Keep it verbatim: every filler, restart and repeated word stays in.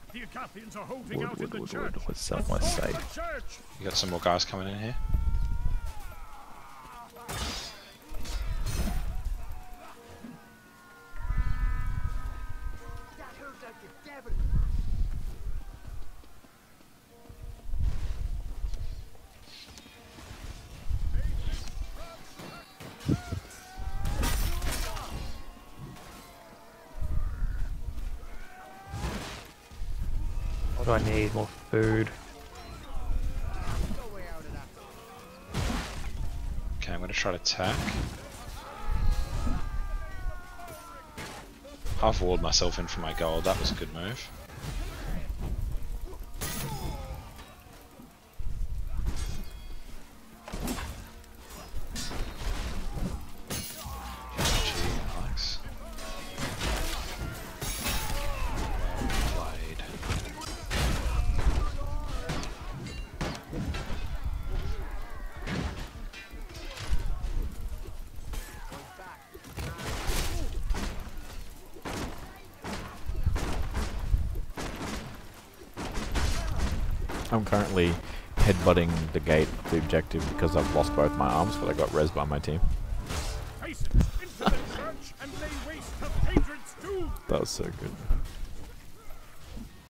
The Agathians are holding Wood, out wood, in the wood, church. wood. Let's somewhere safe. You got some more guys coming in here. What do I need? More food. Okay, I'm going to try to attack. Half walled myself in for my gold, that was a good move. Gee, Alex. Well played. I'm currently headbutting the gate of the objective because I've lost both my arms, but I got res by my team. Hasten into the church and lay waste to Hadrian's tomb. That was so good.